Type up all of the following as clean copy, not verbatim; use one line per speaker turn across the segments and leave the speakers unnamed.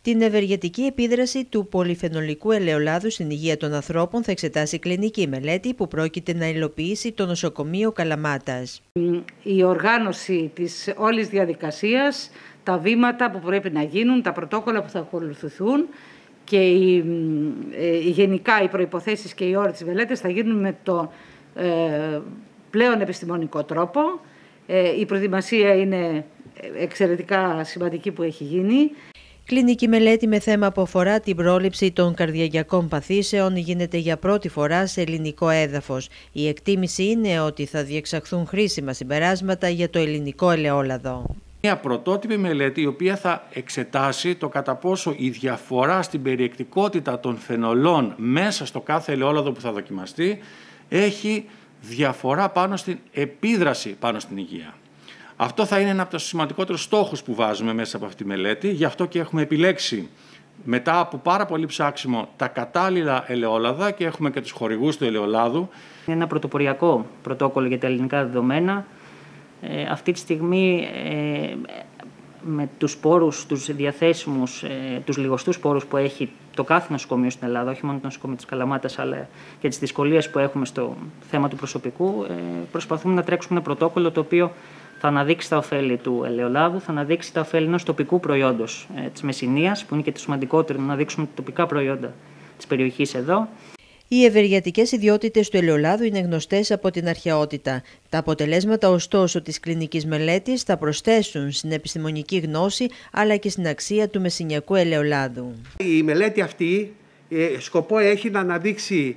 Την ευεργετική επίδραση του πολυφαινολικού ελαιολάδου στην υγεία των ανθρώπων θα εξετάσει κλινική μελέτη που πρόκειται να υλοποιήσει το νοσοκομείο Καλαμάτας.
Η οργάνωση της όλης διαδικασίας, τα βήματα που πρέπει να γίνουν, τα πρωτόκολλα που θα ακολουθηθούν και γενικά οι προϋποθέσεις και οι όροι της μελέτης θα γίνουν με το πλέον επιστημονικό τρόπο. Η προετοιμασία είναι εξαιρετικά σημαντική που έχει γίνει.
Κλινική μελέτη με θέμα που αφορά την πρόληψη των καρδιακιακών παθήσεων γίνεται για πρώτη φορά σε ελληνικό έδαφος. Η εκτίμηση είναι ότι θα διεξαχθούν χρήσιμα συμπεράσματα για το ελληνικό ελαιόλαδο.
Μια πρωτότυπη μελέτη η οποία θα εξετάσει το κατά πόσο η διαφορά στην περιεκτικότητα των φαινολών μέσα στο κάθε ελαιόλαδο που θα δοκιμαστεί έχει διαφορά πάνω στην επίδραση πάνω στην υγεία. Αυτό θα είναι ένα από τους σημαντικότερους στόχους που βάζουμε μέσα από αυτή τη μελέτη, γι' αυτό και έχουμε επιλέξει μετά από πάρα πολύ ψάξιμο τα κατάλληλα ελαιόλαδα και έχουμε και τους χορηγούς του ελαιολάδου.
Είναι ένα πρωτοποριακό πρωτόκολλο για τα ελληνικά δεδομένα. Αυτή τη στιγμή με τους σπόρους, τους διαθέσιμους, τους λιγοστούς σπόρους που έχει το κάθε νοσοκομείο στην Ελλάδα, όχι μόνο το νοσοκομείο της Καλαμάτας, αλλά και τις δυσκολίες που έχουμε στο θέμα του προσωπικού, προσπαθούμε να τρέξουμε ένα πρωτόκολλο το οποίο θα αναδείξει τα ωφέλη του ελαιολάδου, θα αναδείξει τα ωφέλη ενός τοπικού προϊόντος της Μεσσηνίας, που είναι και το σημαντικότερο, να αναδείξουμε τα τοπικά προϊόντα της περιοχής εδώ.
Οι ευεργετικές ιδιότητες του ελαιολάδου είναι γνωστές από την αρχαιότητα. Τα αποτελέσματα ωστόσο της κλινικής μελέτης θα προσθέσουν στην επιστημονική γνώση αλλά και στην αξία του μεσσηνιακού ελαιολάδου.
Η μελέτη αυτή σκοπό έχει να αναδείξει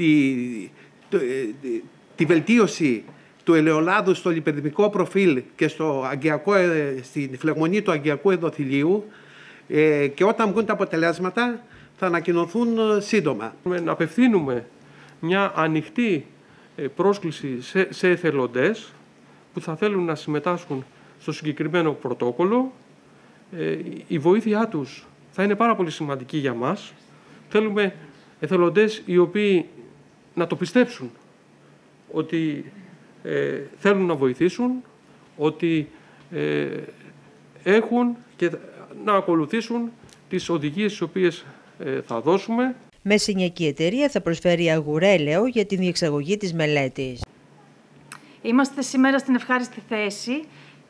τη βελτίωση του ελαιολάδου στο λιπιδεμικό προφίλ και στην φλεγμονή του αγκιακού ενδοθηλίου και όταν βγουν τα αποτελέσματα θα ανακοινωθούν σύντομα.
Να απευθύνουμε μια ανοιχτή πρόσκληση σε εθελοντές που θα θέλουν να συμμετάσχουν στο συγκεκριμένο πρωτόκολλο. Η βοήθειά τους θα είναι πάρα πολύ σημαντική για μας. Θέλουμε εθελοντές οι οποίοι να το πιστέψουν ότι θέλουν να βοηθήσουν, ότι έχουν και να ακολουθήσουν τις οδηγίες τις οποίες θα δώσουμε.
Μεσσηνιακή εταιρεία θα προσφέρει αγουρέλαιο για την διεξαγωγή της μελέτης.
Είμαστε σήμερα στην ευχάριστη θέση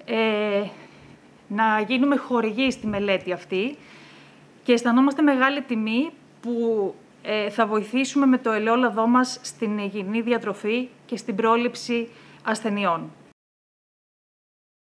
να γίνουμε χορηγοί στη μελέτη αυτή και αισθανόμαστε μεγάλη τιμή που θα βοηθήσουμε με το ελαιόλαδό μας στην υγιεινή διατροφή και στην πρόληψη ασθενειών.